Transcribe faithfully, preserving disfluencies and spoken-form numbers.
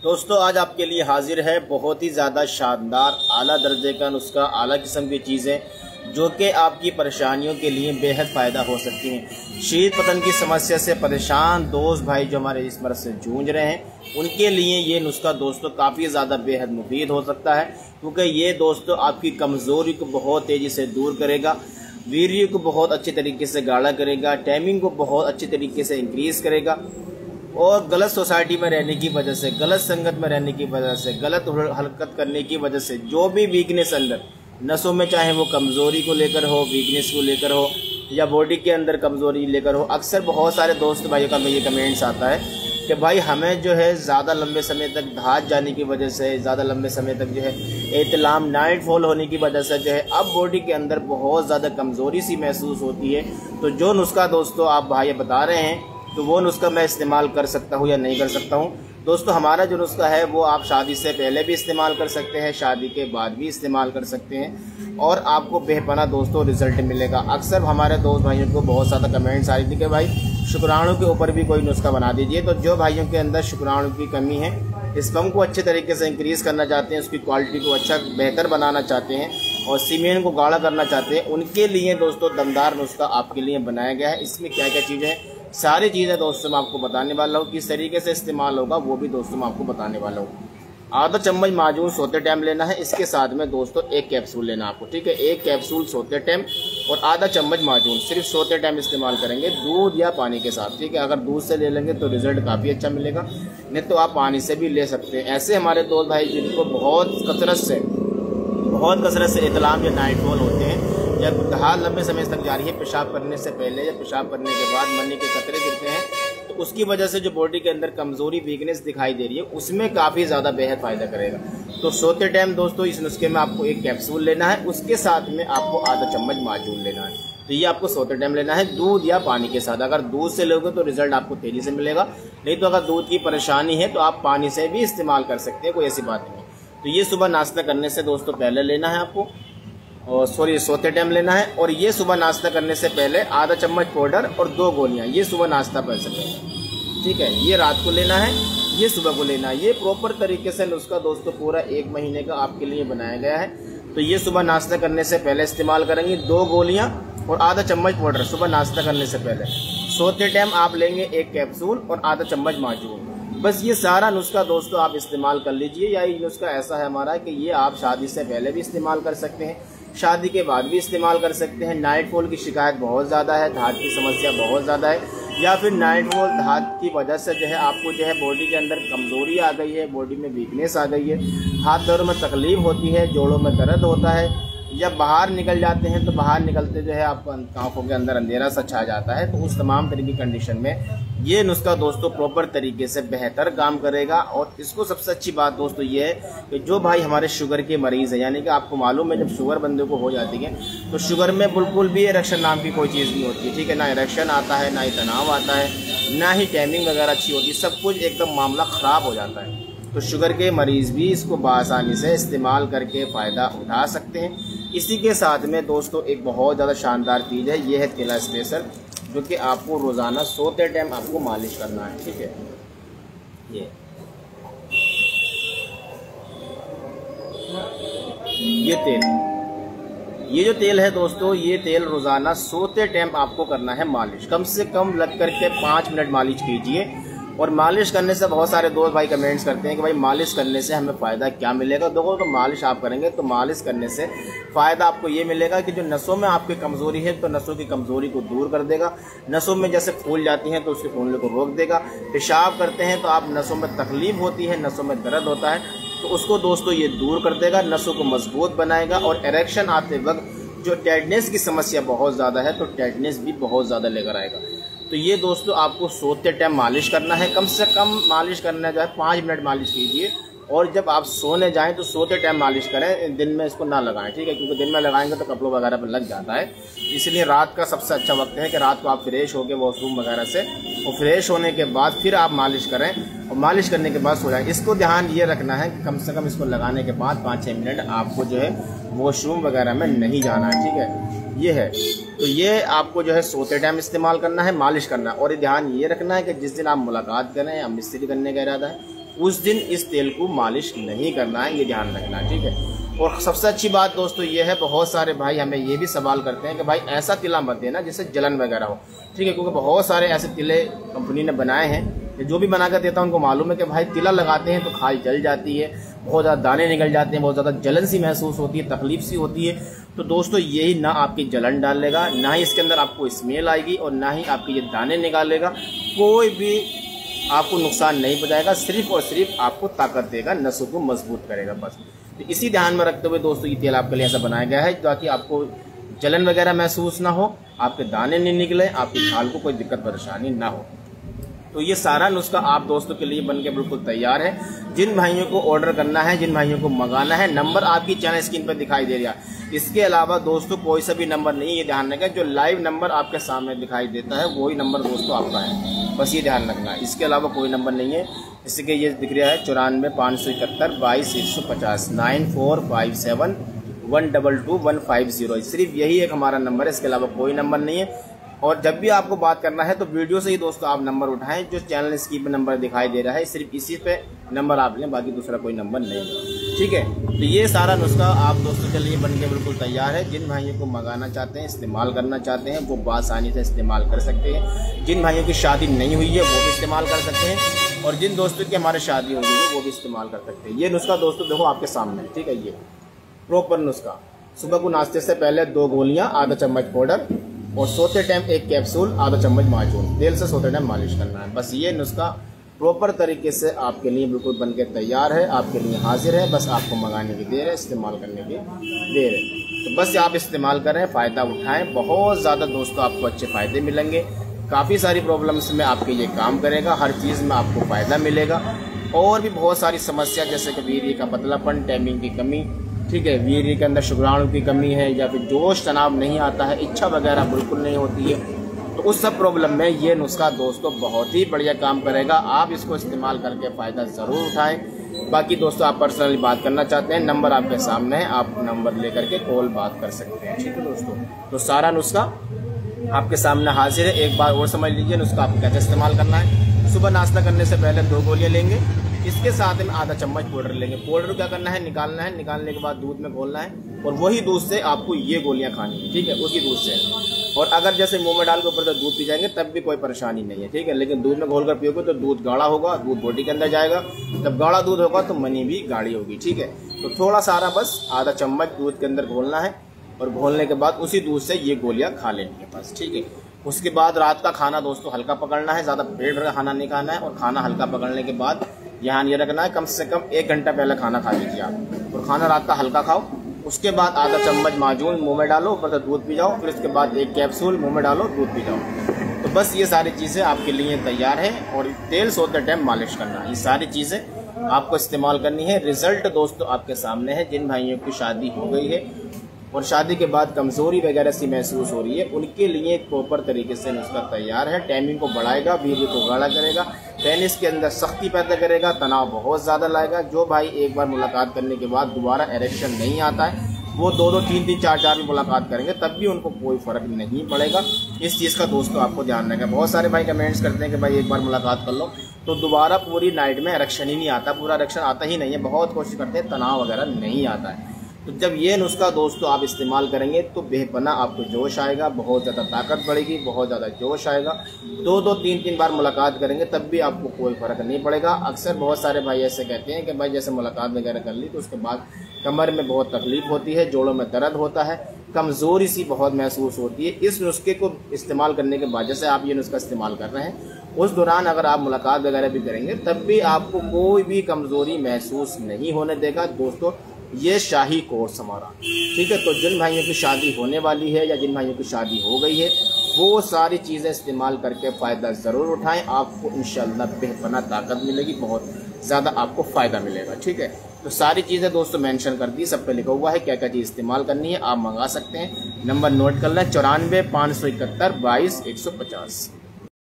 दोस्तों आज आपके लिए हाजिर है बहुत ही ज़्यादा शानदार आला दर्जे का नुस्खा, आला किस्म की चीज़ें जो कि आपकी परेशानियों के लिए बेहद फ़ायदा हो सकती हैं। शीत पतन की समस्या से परेशान दोस्त भाई जो हमारे इस मर्ज़ से जूझ रहे हैं उनके लिए ये नुस्खा दोस्तों काफ़ी ज़्यादा बेहद मुफीद हो सकता है, क्योंकि ये दोस्तों आपकी कमज़ोरी को बहुत तेज़ी से दूर करेगा, वीर्य को बहुत अच्छे तरीके से गाढ़ा करेगा, टाइमिंग को बहुत अच्छे तरीके से इंक्रीज़ करेगा और गलत सोसाइटी में रहने की वजह से, गलत संगत में रहने की वजह से, गलत हरकत करने की वजह से जो भी वीकनेस अंदर नसों में, चाहे वो कमज़ोरी को लेकर हो, वीकनेस को लेकर हो या बॉडी के अंदर कमज़ोरी लेकर हो, अक्सर बहुत सारे दोस्त भाइयों का ये कमेंट्स आता है कि भाई हमें जो है ज़्यादा लंबे समय तक धात जाने की वजह से, ज़्यादा लंबे समय तक जो है एतलाम नाइट फॉल होने की वजह से जो है अब बॉडी के अंदर बहुत ज़्यादा कमज़ोरी सी महसूस होती है। तो जो नुस्खा दोस्तों आप भाई बता रहे हैं तो वो नुस्खा मैं इस्तेमाल कर सकता हूँ या नहीं कर सकता हूँ। दोस्तों हमारा जो नुस्खा है वो आप शादी से पहले भी इस्तेमाल कर सकते हैं, शादी के बाद भी इस्तेमाल कर सकते हैं और आपको बेपना दोस्तों रिजल्ट मिलेगा। अक्सर हमारे दोस्त भाइयों को बहुत ज़्यादा कमेंट्स आ रही थी कि भाई शुक्राणु के ऊपर भी कोई नुस्खा बना दीजिए। तो जो भाइयों के अंदर शुक्राणु की कमी है, स्पर्म को अच्छे तरीके से इंक्रीज़ करना चाहते हैं, उसकी क्वालिटी को अच्छा बेहतर बनाना चाहते हैं और सीमेन को गाढ़ा करना चाहते हैं, उनके लिए दोस्तों दमदार नुस्खा आपके लिए बनाया गया है। इसमें क्या क्या चीज़ें हैं, सारी चीज़ें दोस्तों मैं आपको बताने वाला हूँ, किस तरीके से इस्तेमाल होगा वो भी दोस्तों मैं आपको बताने वाला हूँ। आधा चम्मच माजून सोते टाइम लेना है, इसके साथ में दोस्तों एक कैप्सूल लेना आपको, ठीक है। एक कैप्सूल सोते टाइम और आधा चम्मच माजून सिर्फ सोते टाइम इस्तेमाल करेंगे, दूध या पानी के साथ, ठीक है। अगर दूध से ले लेंगे तो रिजल्ट काफ़ी अच्छा मिलेगा, नहीं तो आप पानी से भी ले सकते हैं। ऐसे हमारे दोस्त भाई जिनको बहुत कसरत से बहुत कसरत से इतलाम या नाइट फॉल होते हैं या धात लंबे समय तक जारी है, पेशाब करने से पहले या पेशाब करने के बाद मनी के कतरे गिरते हैं, तो उसकी वजह से जो बॉडी के अंदर कमज़ोरी वीकनेस दिखाई दे रही है उसमें काफ़ी ज़्यादा बेहद फ़ायदा करेगा। तो सोते टाइम दोस्तों इस नुस्खे में आपको एक कैप्सूल लेना है, उसके साथ में आपको आधा चम्मच माजून लेना है। तो ये आपको सोते टाइम लेना है दूध या पानी के साथ। अगर दूध से लोगे तो रिजल्ट आपको तेज़ी से मिलेगा, नहीं तो अगर दूध की परेशानी है तो आप पानी से भी इस्तेमाल कर सकते हैं, कोई ऐसी बात नहीं। तो ये सुबह नाश्ता करने से दोस्तों पहले लेना है आपको, और सॉरी सोते टाइम लेना है। और ये सुबह नाश्ता करने से पहले आधा चम्मच पाउडर और दो गोलियां, ये सुबह नाश्ता कर सकें, ठीक है। ये रात को लेना है, ये सुबह को लेना है। ये प्रॉपर तरीके से नुस्खा दोस्तों पूरा एक महीने का आपके लिए बनाया गया है। तो ये सुबह नाश्ता करने से पहले इस्तेमाल करेंगे, दो गोलियां और आधा चम्मच पाउडर सुबह नाश्ता करने से पहले। सोते टाइम आप लेंगे एक कैप्सूल और आधा चम्मच माजून। बस ये सारा नुस्खा दोस्तों आप इस्तेमाल कर लीजिए। या ये नुस्खा ऐसा है हमारा कि ये आप शादी से पहले भी इस्तेमाल कर सकते हैं, शादी के बाद भी इस्तेमाल कर सकते हैं। नाइट फॉल की शिकायत बहुत ज़्यादा है, धात की समस्या बहुत ज़्यादा है, या फिर नाइट फॉल धात की वजह से जो है आपको जो है बॉडी के अंदर कमज़ोरी आ गई है, बॉडी में वीकनेस आ गई है, हाथ पैरों में तकलीफ होती है, जोड़ों में दर्द होता है, या बाहर निकल जाते हैं तो बाहर निकलते जो है आपको आंखों के अंदर अंधेरा सा छा जाता है। तो उस तमाम तरह की कंडीशन में ये नुस्खा दोस्तों प्रॉपर तरीके से बेहतर काम करेगा। और इसको सबसे अच्छी बात दोस्तों ये है कि जो भाई हमारे शुगर के मरीज़ हैं, यानी कि आपको मालूम है जब शुगर बंदे को हो जाती है तो शुगर में बिल्कुल भी इरेक्शन नाम की कोई चीज़ नहीं होती है, ठीक है। ना इरेक्शन आता है, ना ही तनाव आता है, ना ही टाइमिंग वगैरह अच्छी होती है, सब कुछ एकदम मामला ख़राब हो जाता है। तो शुगर के मरीज़ भी इसको बआसानी से इस्तेमाल करके फ़ायदा उठा सकते हैं। इसी के साथ में दोस्तों एक बहुत ज़्यादा शानदार चीज़ है, ये है केला स्पेशल, जो कि आपको रोज़ाना सोते टाइम आपको मालिश करना है, ठीक है। ये ये तेल, ये जो तेल है दोस्तों, ये तेल रोज़ाना सोते टाइम आपको करना है मालिश। कम से कम लग करके पाँच मिनट मालिश कीजिए। और मालिश करने से बहुत सारे दोस्त भाई कमेंट्स करते हैं कि भाई मालिश करने से हमें फ़ायदा क्या मिलेगा। देखो तो मालिश आप करेंगे तो मालिश करने से फ़ायदा आपको ये मिलेगा कि जो नसों में आपकी कमज़ोरी है तो नसों की कमज़ोरी को दूर कर देगा। नसों में जैसे फूल जाती हैं तो उसके फूलने को रोक देगा। पेशाब करते हैं तो आप नसों में तकलीफ़ होती है, नसों में दर्द होता है, तो उसको दोस्तों ये दूर कर देगा, नसों को मजबूत बनाएगा। और इरेक्शन आते वक्त जो टाइटनेस की समस्या बहुत ज़्यादा है तो टाइटनेस भी बहुत ज़्यादा लेकर आएगा। तो ये दोस्तों आपको सोते टाइम मालिश करना है, कम से कम मालिश करना जो है पाँच मिनट मालिश कीजिए। और जब आप सोने जाएं तो सोते टाइम मालिश करें, दिन में इसको ना लगाएं, ठीक है, क्योंकि दिन में लगाएंगे तो कपड़ों वगैरह पर लग जाता है। इसलिए रात का सबसे अच्छा वक्त है कि रात को आप फ्रेश होकर वॉशरूम वगैरह से और फ्रेश होने के बाद फिर आप मालिश करें और मालिश करने के बाद सो जाएं। इसको ध्यान ये रखना है कि कम से कम इसको लगाने के बाद पाँच छः मिनट आपको जो है वॉशरूम वगैरह में नहीं जाना है, ठीक है। ये है, तो ये आपको जो है सोते टाइम इस्तेमाल करना है, मालिश करना है। और ध्यान ये रखना है कि जिस दिन आप मुलाकात करें या मिस्त्री करने का इरादा है उस दिन इस तेल को मालिश नहीं करना है, ये ध्यान रखना है, ठीक है। और सबसे अच्छी बात दोस्तों ये है, बहुत सारे भाई हमें ये भी सवाल करते हैं कि भाई ऐसा तिला मत देना जिससे जलन वगैरह हो, ठीक है, क्योंकि बहुत सारे ऐसे तिले कंपनी ने बनाए हैं, जो भी बनाकर देता है उनको मालूम है कि भाई तिला लगाते हैं तो खाल जल जाती है, बहुत ज़्यादा दाने निकल जाते हैं, बहुत ज़्यादा जलन सी महसूस होती है, तकलीफ सी होती है। तो दोस्तों यही ना आपकी जलन डालेगा, ना ही इसके अंदर आपको स्मेल आएगी, और ना ही आपके ये दाने निकालेगा, कोई भी आपको नुकसान नहीं पहुंचाएगा, सिर्फ और सिर्फ आपको ताकत देगा, नसों को मजबूत करेगा बस। तो इसी ध्यान में रखते हुए दोस्तों ये तेल आपके लिए ऐसा बनाया गया है ताकि आपको जलन वगैरह महसूस ना हो, आपके दाने नहीं निकले, आपकी खाल को कोई दिक्कत परेशानी ना हो। तो ये सारा नुस्खा आप दोस्तों के लिए बन के बिल्कुल तैयार है। जिन भाइयों को ऑर्डर करना है, जिन भाइयों को मंगाना है, नंबर आपकी चैनल स्क्रीन पर दिखाई दे रहा है। इसके अलावा दोस्तों कोई सा भी नंबर नहीं, ये ध्यान रखें, जो लाइव नंबर आपके सामने दिखाई देता है वही नंबर दोस्तों आपका है, बस ये ध्यान रखना है। इसके अलावा कोई नंबर नहीं है। जैसे कि ये दिख रहा है चौरानवे पाँच सौ इकहत्तर बाईस एक सौ पचास nine four five seven one double two one five zero, सिर्फ यही एक हमारा नंबर है, इसके अलावा कोई नंबर नहीं है। और जब भी आपको बात करना है तो वीडियो से ही दोस्तों आप नंबर उठाएं, जो चैनल स्क्रीन पे नंबर दिखाई दे रहा है सिर्फ इसी पे नंबर आप लें, बाकी दूसरा कोई नंबर नहीं है, ठीक है। तो ये सारा नुस्खा आप दोस्तों के लिए बनके बिल्कुल तैयार है। जिन भाइयों को मंगाना चाहते हैं, इस्तेमाल करना चाहते हैं, वो आसानी से इस्तेमाल कर सकते हैं। जिन भाइयों की शादी नहीं हुई है वो भी इस्तेमाल कर सकते हैं, और जिन दोस्तों की हमारे शादी हो गई है वो भी इस्तेमाल कर सकते हैं। ये नुस्खा दोस्तों देखो आपके सामने, ठीक है, ये प्रॉपर नुस्खा। सुबह को नाश्ते से पहले दो गोलियां, आधा चम्मच पाउडर, और सोते टाइम एक कैप्सूल, आधा चम्मच माजून, तेल से सोते टाइम मालिश करना है। बस ये नुस्खा प्रॉपर तरीके से आपके लिए बिल्कुल बनके तैयार है, आपके लिए हाजिर है। बस आपको मंगाने की देर है, इस्तेमाल करने की देर है। तो बस आप इस्तेमाल करें, फ़ायदा उठाएं, बहुत ज़्यादा दोस्तों आपको अच्छे फ़ायदे मिलेंगे। काफ़ी सारी प्रॉब्लम्स में आपके ये काम करेगा, हर चीज़ में आपको फ़ायदा मिलेगा। और भी बहुत सारी समस्या जैसे कि वीर्य का पतलापन, टाइमिंग की कमी, ठीक है, वीर्य के अंदर शुक्राणु की कमी है, या फिर जोश तनाव नहीं आता है, इच्छा वगैरह बिल्कुल नहीं होती है, तो उस सब प्रॉब्लम में ये नुस्खा दोस्तों बहुत ही बढ़िया काम करेगा। आप इसको इस्तेमाल करके फ़ायदा ज़रूर उठाएं। बाकी दोस्तों आप पर्सनली बात करना चाहते हैं, नंबर आपके सामने है, आप नंबर लेकर के कॉल बात कर सकते हैं, ठीक है दोस्तों। तो सारा नुस्खा आपके सामने हाजिर है। एक बार और समझ लीजिए नुस्खा आपको कैसे इस्तेमाल करना है। सुबह नाश्ता करने से पहले दो गोलियाँ लेंगे, इसके साथ में आधा चम्मच पाउडर लेंगे। पाउडर क्या करना है, निकालना है, निकालने के बाद दूध में घोलना है, और वही दूध से आपको ये गोलियां खानी है, ठीक है, उसी दूध से। और अगर जैसे मुंह में डाल के ऊपर से दूध पी जाएंगे तब भी कोई परेशानी नहीं है, ठीक है, लेकिन दूध में घोल कर पियोगे तो दूध गाढ़ा होगा, दूध बॉडी के अंदर जाएगा, जब गाढ़ा दूध होगा तो मनी भी गाढ़ी होगी, ठीक है। तो थोड़ा सारा बस आधा चम्मच दूध के अंदर घोलना है, और घोलने के बाद उसी दूध से ये गोलियां खा लेनी है बस, ठीक है। उसके बाद रात का खाना दोस्तों हल्का पकड़ना है, ज़्यादा पेट भर खाना नहीं खाना है, और खाना हल्का पकड़ने के बाद ध्यान ये रखना है कम से कम एक घंटा पहले खाना खा लीजिए आप, और खाना रात का हल्का खाओ। उसके बाद आधा चम्मच माजून मुंह में डालो, ऊपर से दूध पी जाओ, फिर उसके बाद एक कैप्सूल मुंह में डालो, दूध पी जाओ। तो बस ये सारी चीज़ें आपके लिए तैयार है। और तेल सोते टाइम मालिश करना, ये सारी चीज़ें आपको इस्तेमाल करनी है। रिजल्ट दोस्तों आपके सामने है। जिन भाइयों की शादी हो गई है और शादी के बाद कमज़ोरी वगैरह सी महसूस हो रही है, उनके लिए एक प्रॉपर तरीके से नुस्खा तैयार है। टाइमिंग को बढ़ाएगा, वीर्य को गाढ़ा करेगा, पेनिस के अंदर सख्ती पैदा करेगा, तनाव बहुत ज़्यादा लाएगा। जो भाई एक बार मुलाकात करने के बाद दोबारा इरेक्शन नहीं आता है, वो दो दो तीन तीन चार चार भी मुलाकात करेंगे तब भी उनको कोई फ़र्क नहीं पड़ेगा। इस चीज़ का दोस्तों आपको ध्यान रखना। बहुत सारे भाई कमेंट्स करते हैं कि भाई एक बार मुलाकात कर लो तो दोबारा पूरी नाइट में इरेक्शन ही नहीं आता, पूरा इरेक्शन आता ही नहीं है। बहुत कोशिश करते हैं, तनाव वगैरह नहीं आता है। तो जब ये नुस्खा दोस्तों आप इस्तेमाल करेंगे तो बेपना आपको जोश आएगा, बहुत ज़्यादा ताकत बढ़ेगी, बहुत ज़्यादा जोश आएगा। दो दो तीन तीन बार मुलाकात करेंगे तब भी आपको कोई फ़र्क नहीं पड़ेगा। अक्सर बहुत सारे भाई ऐसे कहते हैं कि भाई जैसे मुलाकात वगैरह कर ली तो उसके बाद कमर में बहुत तकलीफ होती है, जोड़ों में दर्द होता है, कमज़ोरी सी बहुत महसूस होती है। इस नुस्खे को इस्तेमाल करने के बाद, जैसे आप ये नुस्खा इस्तेमाल कर रहे हैं, उस दौरान अगर आप मुलाकात वगैरह भी करेंगे तब भी आपको कोई भी कमज़ोरी महसूस नहीं होने देगा। दोस्तों ये शाही कोर्स हमारा, ठीक है। तो जिन भाइयों की शादी होने वाली है या जिन भाइयों की शादी हो गई है, वो सारी चीज़ें इस्तेमाल करके फ़ायदा ज़रूर उठाएं। आपको इंशाल्लाह बेपना ताकत मिलेगी, बहुत ज़्यादा आपको फ़ायदा मिलेगा, ठीक है। तो सारी चीज़ें दोस्तों मेंशन कर दी, सब पे लिखा हुआ है क्या क्या चीज़ इस्तेमाल करनी है। आप मंगा सकते हैं। नंबर नोट कर लें, चौरानवे पाँच सौ इकहत्तर बाईस एक सौ पचास।